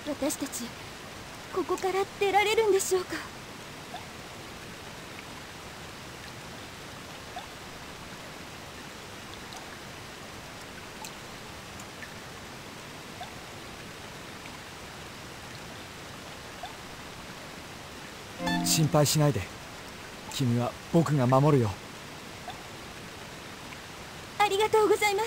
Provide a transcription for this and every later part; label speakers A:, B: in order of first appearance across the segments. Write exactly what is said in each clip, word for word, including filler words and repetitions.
A: 私たちここから出られるんでしょうか。
B: 心配しないで。君は僕が守るよ。
A: ありがとうございます。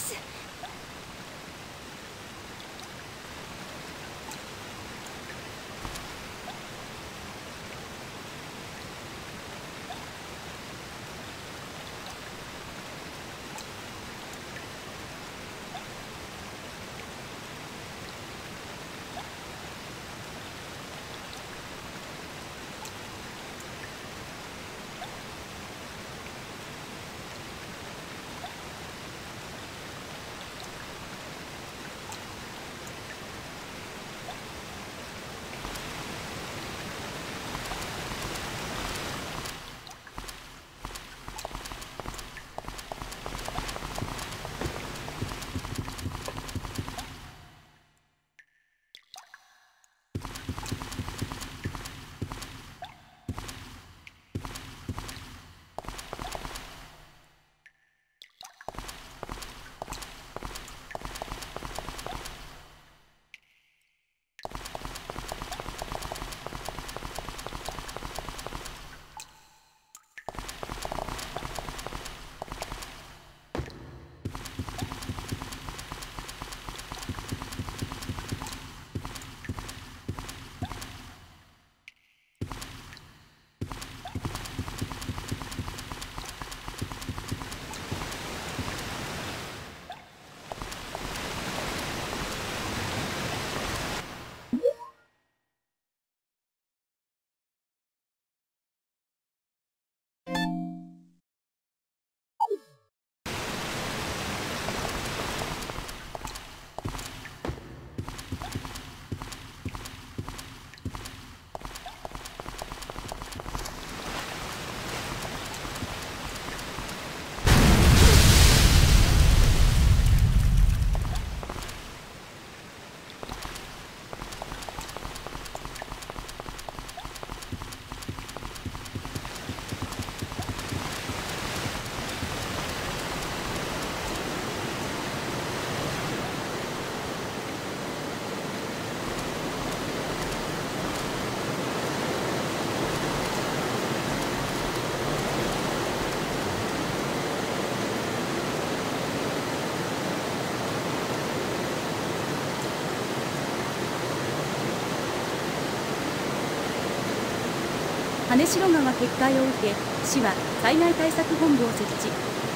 C: 羽代川決壊を受け、市は災害対策本部を設置。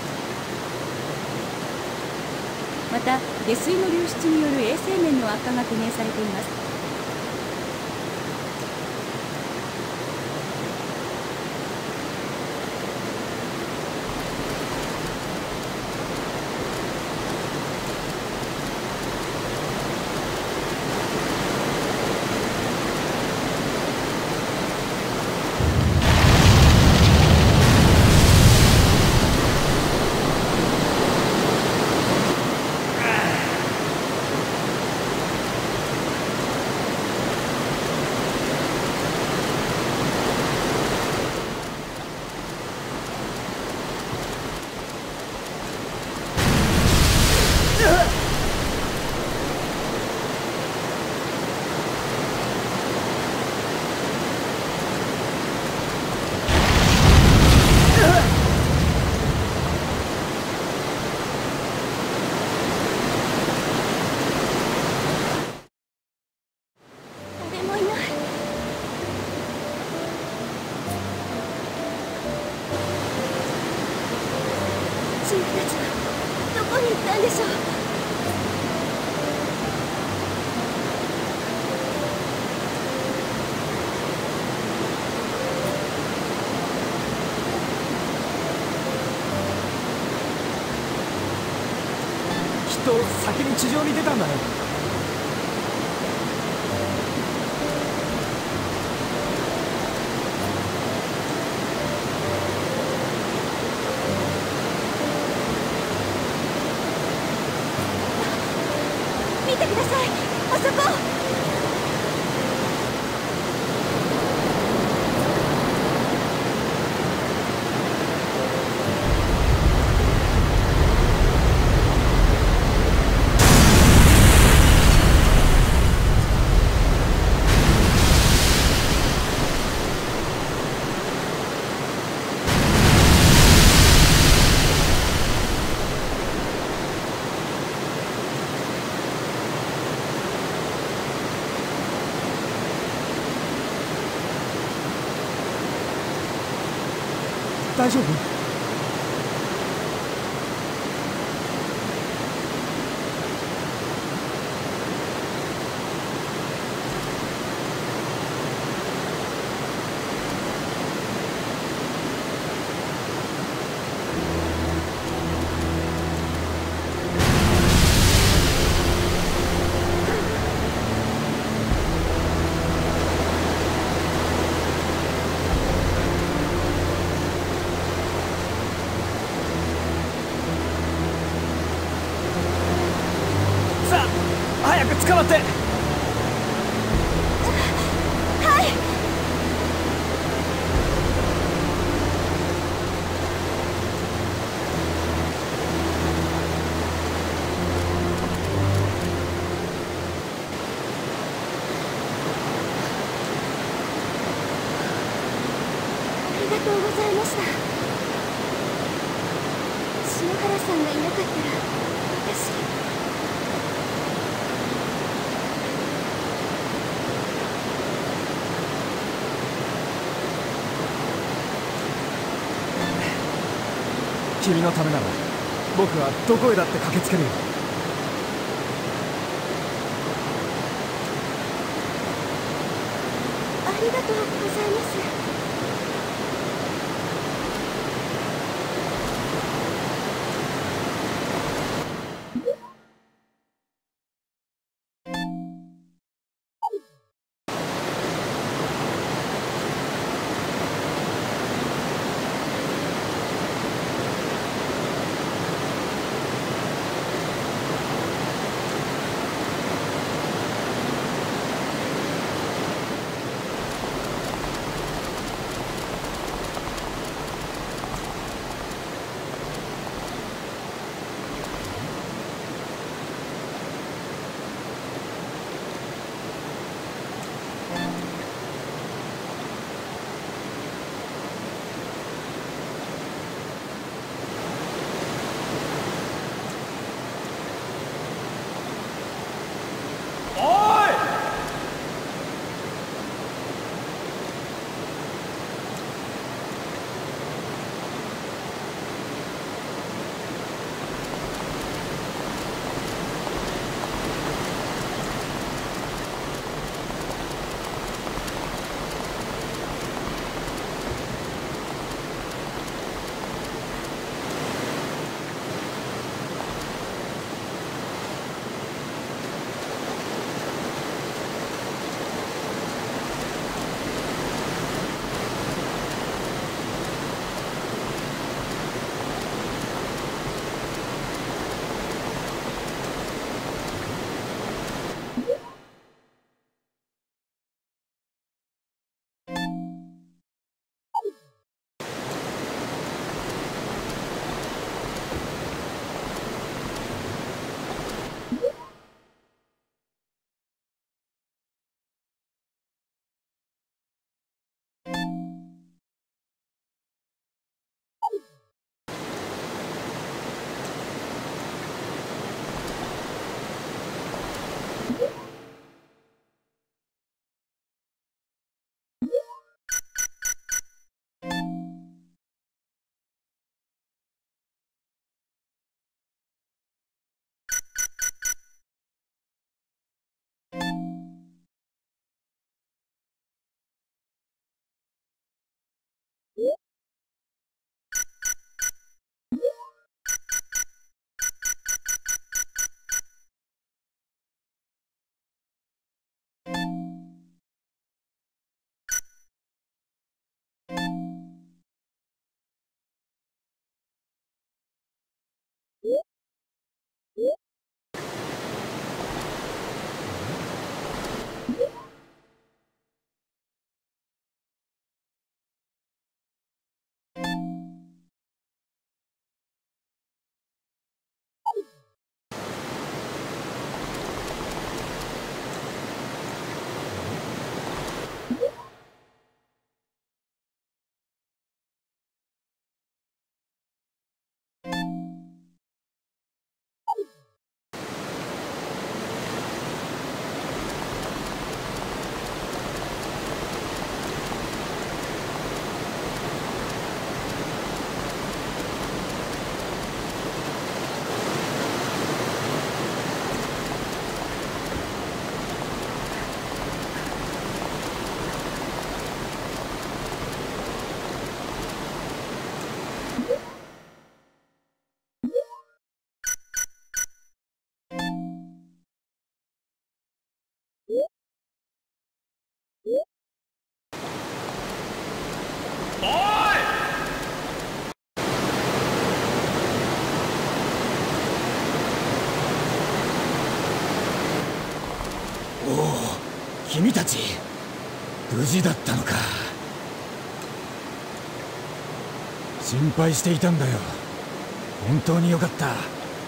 C: また、下水の流出による衛生面の悪化が懸念されています。
A: チーフたちはどこに行ったんでしょう。
B: きっと先に地上に出たんだね。
A: 見てください、あそこ。
B: 大丈夫？早く捕まって。
A: はい。ありがとうございました。篠原さんがいなかったら私。
B: 君のためなら僕はどこへだって駆けつけるよ。
A: ありがとうございます。
B: おお、君たち無事だったのか。心配していたんだよ。本当によかった。ん？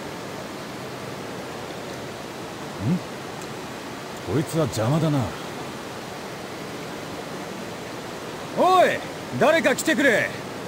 B: こいつは邪魔だな。おい、誰か来てくれ。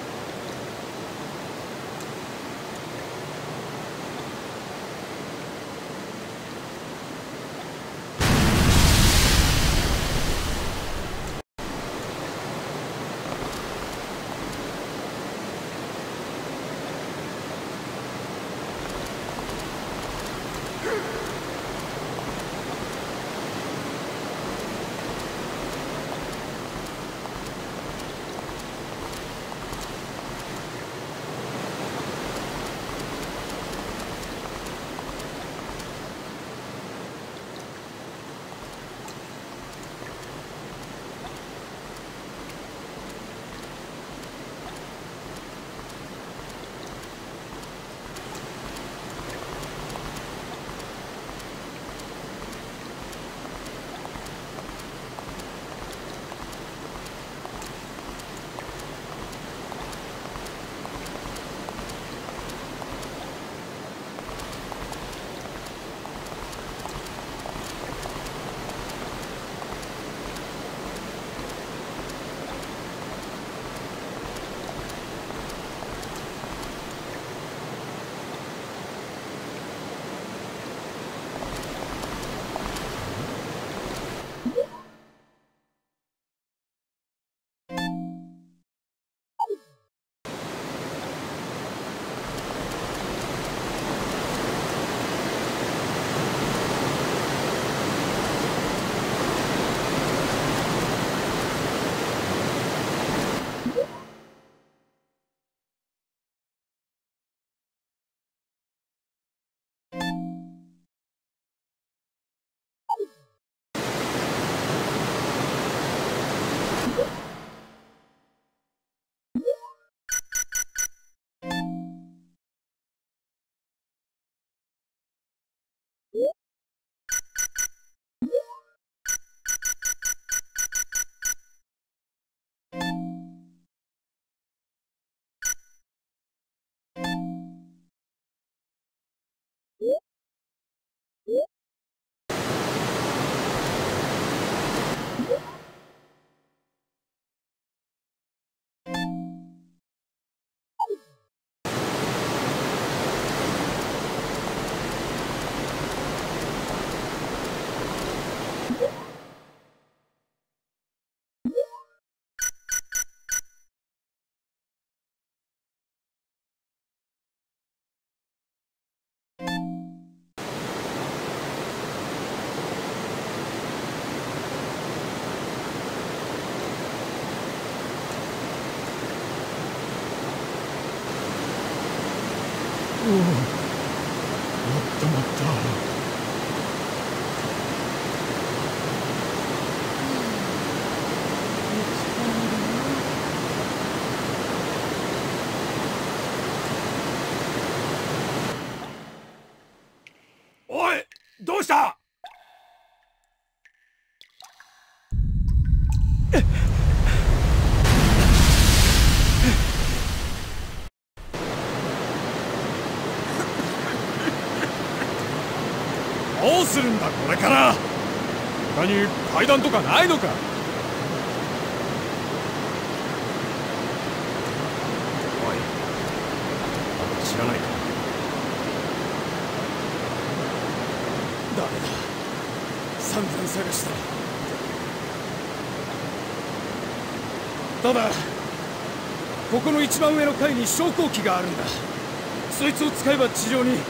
B: おお、やったまった。おい、どうした？どうするんだこれから。他に階段とかないのか？おい、あの知らないか？ダメだ、散々探した。ただここの一番上の階に昇降機があるんだ。そいつを使えば地上に。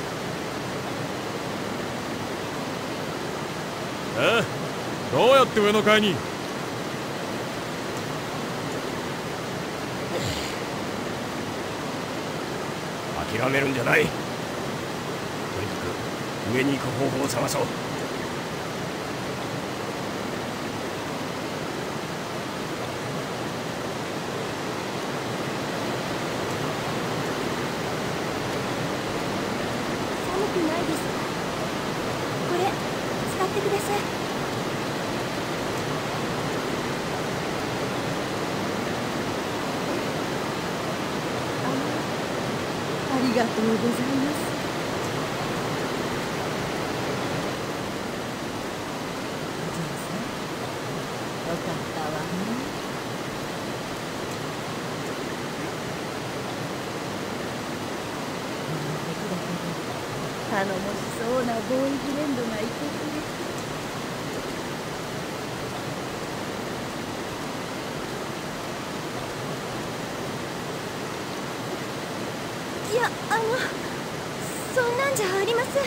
B: え？どうやって上の階に？諦めるんじゃない。とにかく上に行く方法を探そう。
A: 寒くないですか？これ使ってください。
C: りがとうございます。お嬢さん、よかったわね。頼もしそうなボーイフレンドがいてくれて。
A: いや、あのそんなんじゃありません。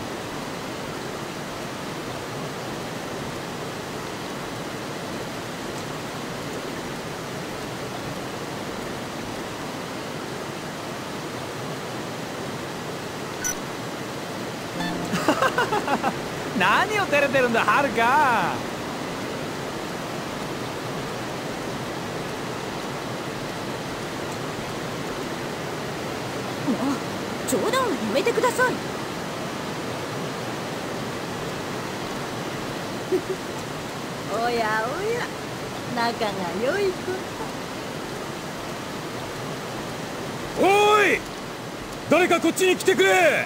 D: 何を照れてるんだ、はるか。
A: もう冗談はやめてください。
C: おやおや、仲が良いこと。
B: おーい、誰かこっちに来てくれ。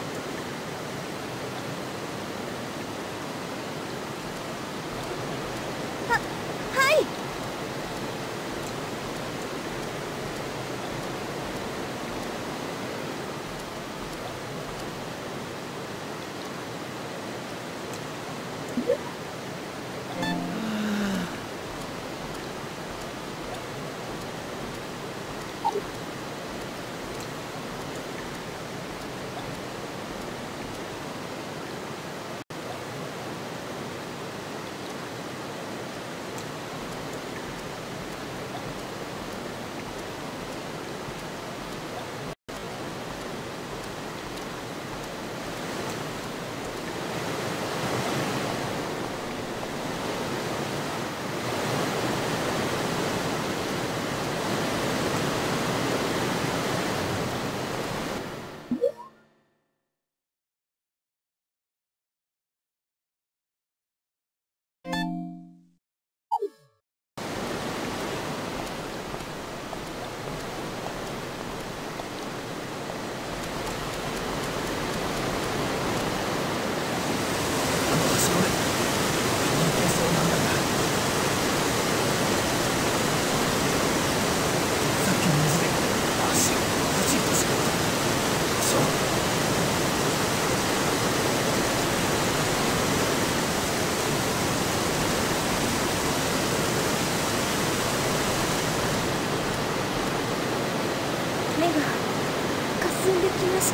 A: 目がかすんできました。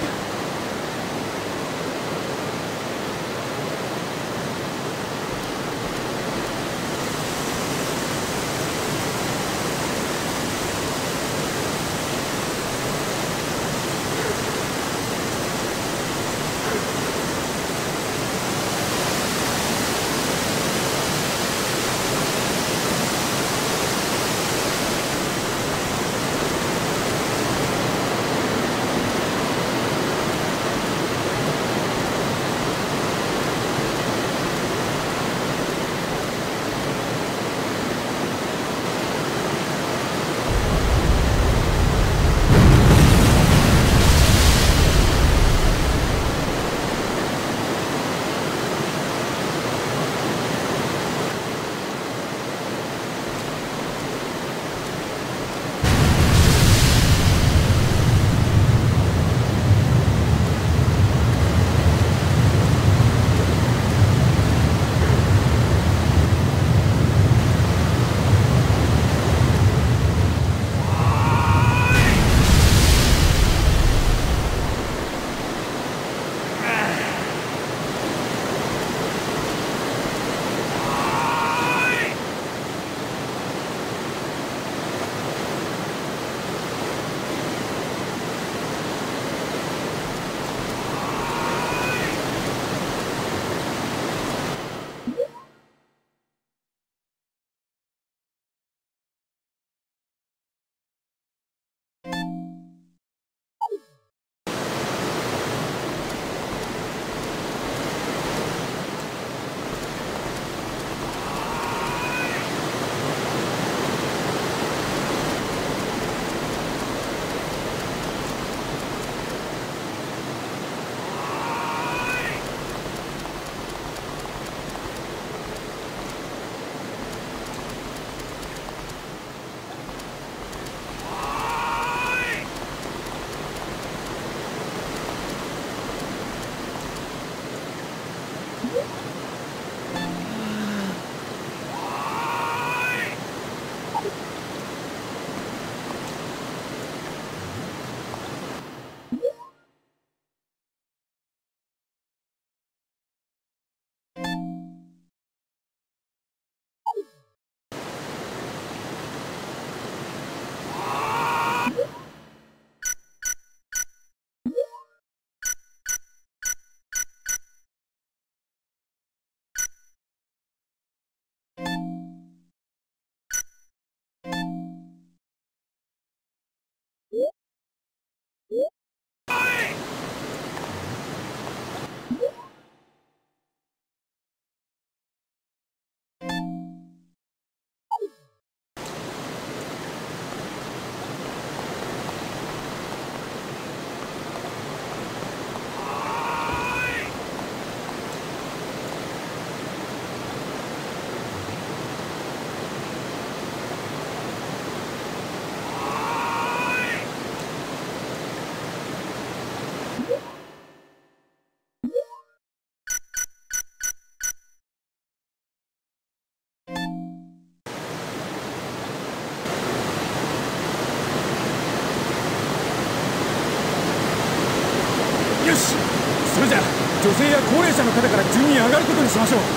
B: 女性や高齢者の方から順に上がることにしましょう。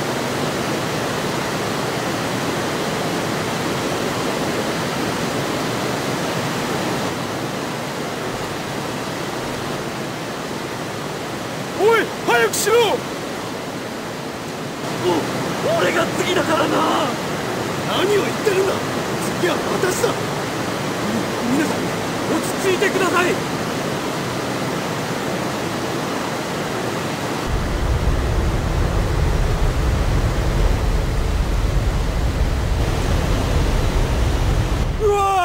B: おい、早くしろ。
E: お俺が次だからな。
B: 何を言ってるんだ。次は私だ。み皆さん落ち着いてください。うわ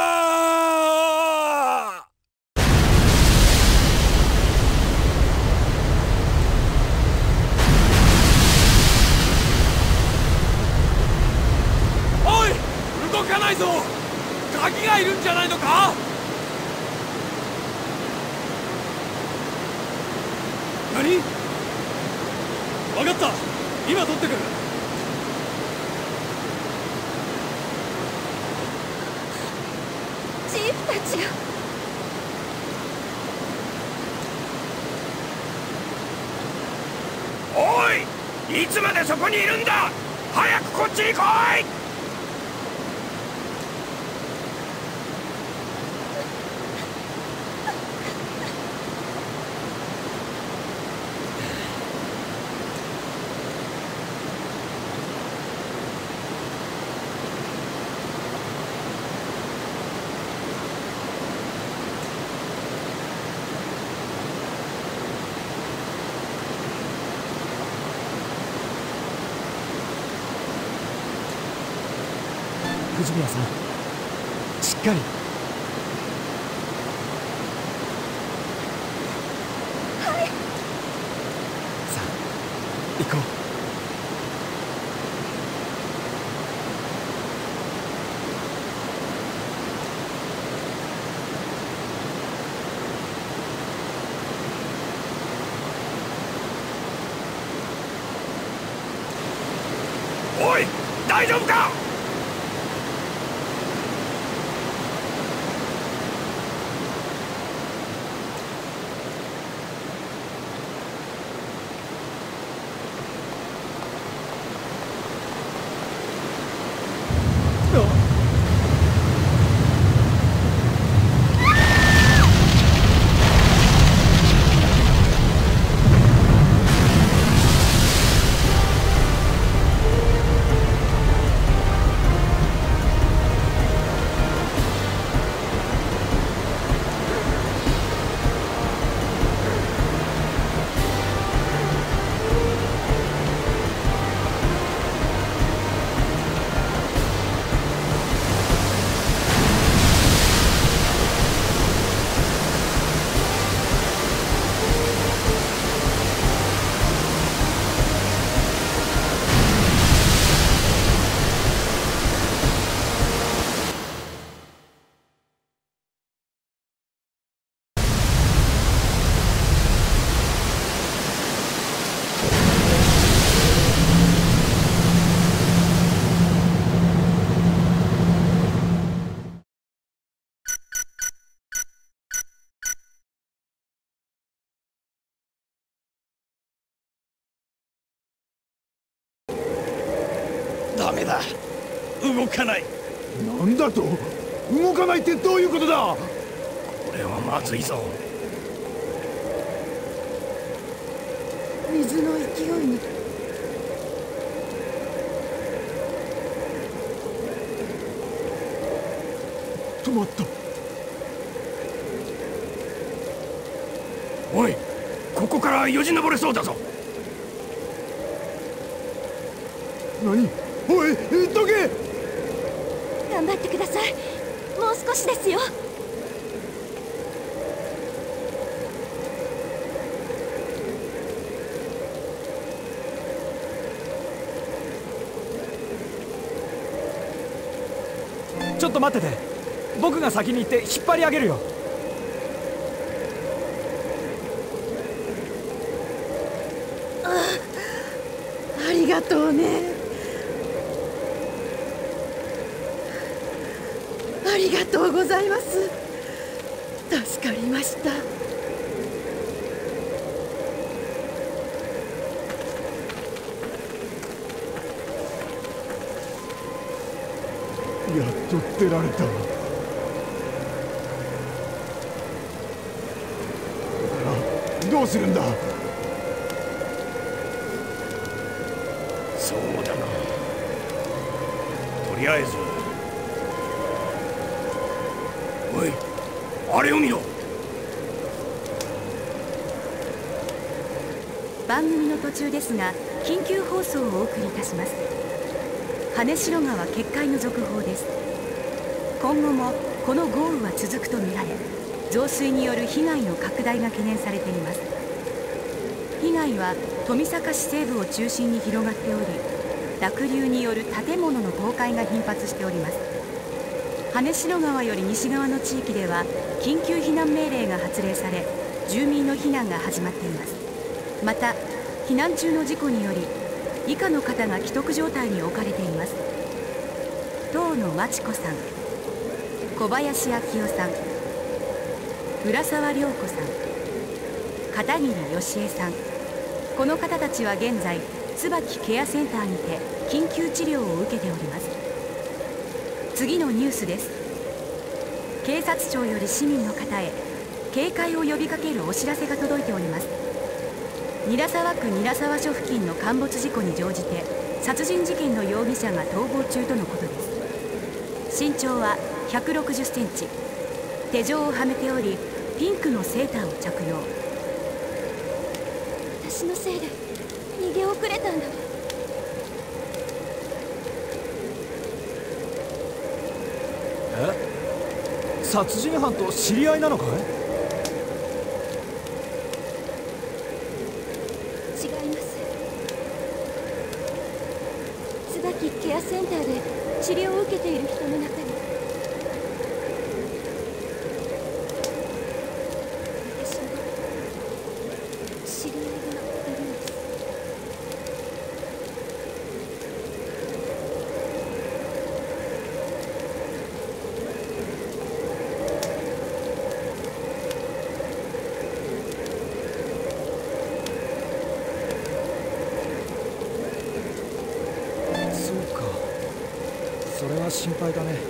D: 動かないぞ。鍵がいるんじゃないのか。
B: 何？分かった、今取ってくる。
A: チーフたちが。
D: おい、いつまでそこにいるんだ。早くこっちに来い。
B: 藤宮さん、しっかり。
A: はい。
B: さあ行こう。
D: おい、大丈夫か。
B: ダメだ、動かない。
F: なんだと？動かないってどういうことだ？
B: これはまずいぞ。
A: 水の勢いに。
F: 止まった。
B: おい、ここからよじ登れそうだぞ。
F: 何？おい、どけ！
A: 頑張ってください。もう少しですよ。
D: ちょっと待ってて。僕が先に行って引っ張り上げるよ。
G: ありがとうね。ありがとうございます。助かりました。
F: やっと出られた。どうするんだ。
D: そうだな。とりあえず、おい、あれを見ろ。
C: 番組の途中ですが、緊急放送をお送りいたします。羽代川決壊の続報です。今後もこの豪雨は続くとみられ、増水による被害の拡大が懸念されています。被害は富坂市西部を中心に広がっており、濁流による建物の倒壊が頻発しております。羽代川より西側の地域では緊急避難命令が発令され、住民の避難が始まっています。また避難中の事故により以下の方が危篤状態に置かれています。遠野真知子さん、小林昭夫さん、浦沢涼子さん、片桐義恵さん。この方たちは現在椿ケアセンターにて緊急治療を受けております。次のニュースです。警察庁より市民の方へ警戒を呼びかけるお知らせが届いております。韮沢区韮沢署付近の陥没事故に乗じて殺人事件の容疑者が逃亡中とのことです。身長はひゃくろくじゅっセンチ、手錠をはめておりピンクのセーターを着用。
A: 私のせいで逃げ遅れたんだわ。
F: え？殺人犯と知り合いなのかい？
A: 違います。椿ケアセンターで治療を受けている人の中に私の知り合いがいるんです。
F: そうか、それは心配だね。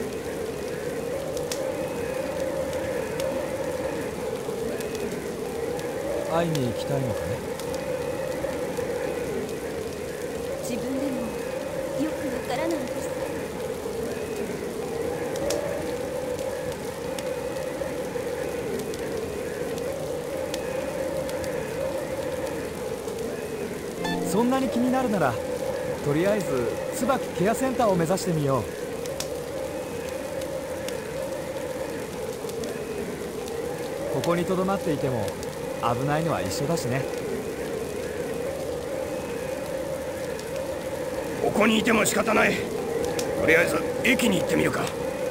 F: 会いに行きたいのかね。
A: 自分でもよくわからないです。
F: そんなに気になるなら、とりあえず椿ケアセンターを目指してみよう。ここにとどまっていても危ないのは一緒だしね。
D: ここにいても仕方ない。とりあえず駅に行ってみるか。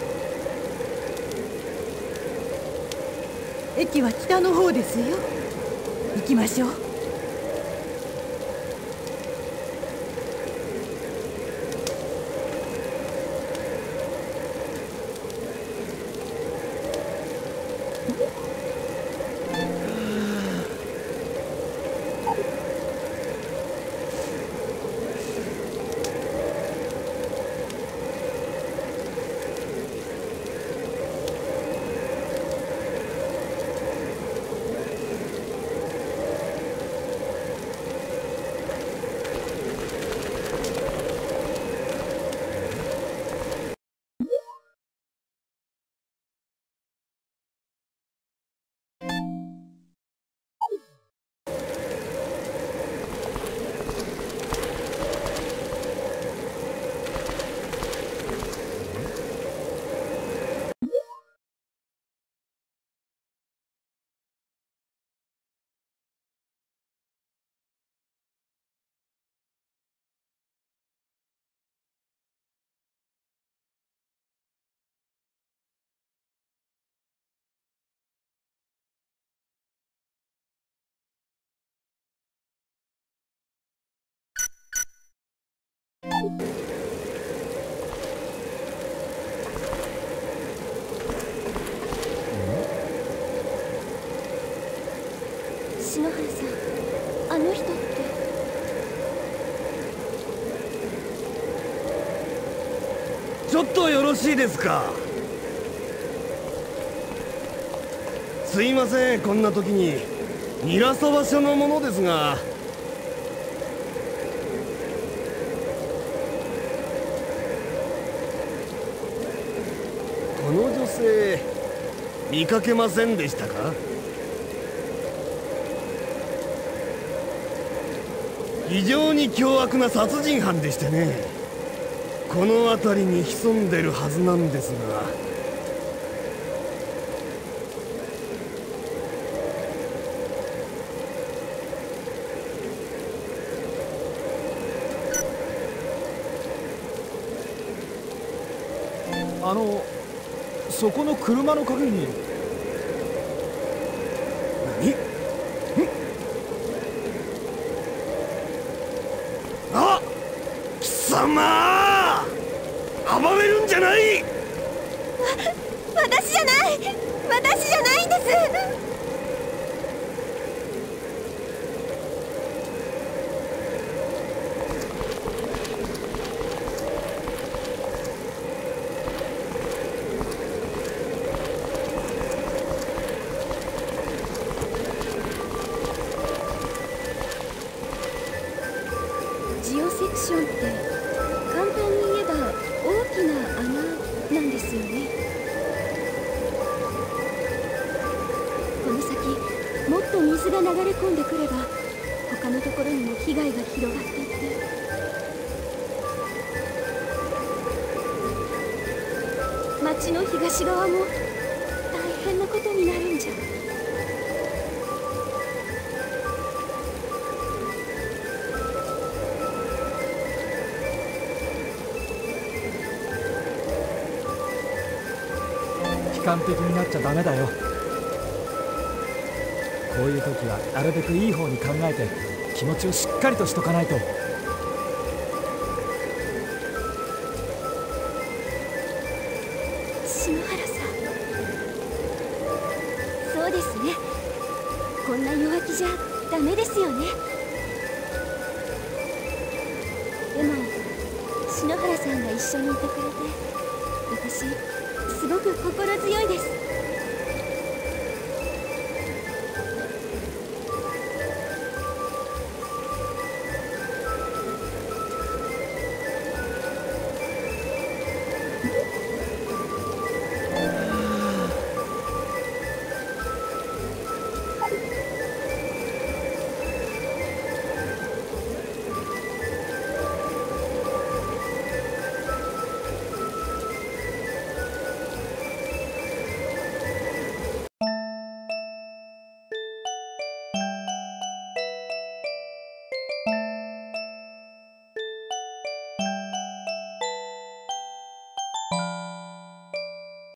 G: 駅は北の方ですよ。行きましょう。
H: ちょっとよろしいですか。すいません、こんな時に。ニラそば署のものですが、この女性見かけませんでしたか？非常に凶悪な殺人犯でしてね、この辺りに潜んでるはずなんですが。
F: あのそこの車の陰に。
H: 何？あ、貴様！暴れるんじゃない！
A: わ、私じゃない！私じゃないんです！ ジオセクションって簡単に言えば大きな穴なんですよね。この先もっと水が流れ込んでくれば他のところにも被害が広がっていって、町の東側も大変なことになるんじゃ。
F: 悲観的になっちゃダメだよ。こういう時はなるべくいい方に考えて気持ちをしっかりとしとかないと。
A: 篠原さん、そうですね。こんな弱気じゃダメですよね。でも篠原さんが一緒にいてくれて、私すごく心強いです。